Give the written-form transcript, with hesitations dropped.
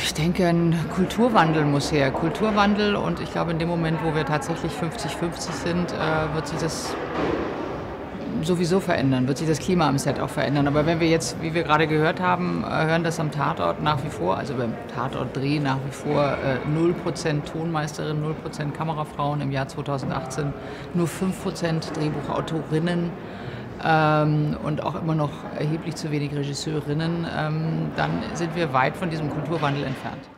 Ich denke, ein Kulturwandel muss her. Kulturwandel, und ich glaube, in dem Moment, wo wir tatsächlich 50-50 sind, wird sich das sowieso verändern, wird sich das Klima am Set auch verändern. Aber wenn wir jetzt, wie wir gerade gehört haben, hören, dass am Tatort nach wie vor, also beim Tatortdreh nach wie vor 0% Tonmeisterinnen, 0% Kamerafrauen, im Jahr 2018 nur 5% Drehbuchautorinnen, und auch immer noch erheblich zu wenig Regisseurinnen, dann sind wir weit von diesem Kulturwandel entfernt.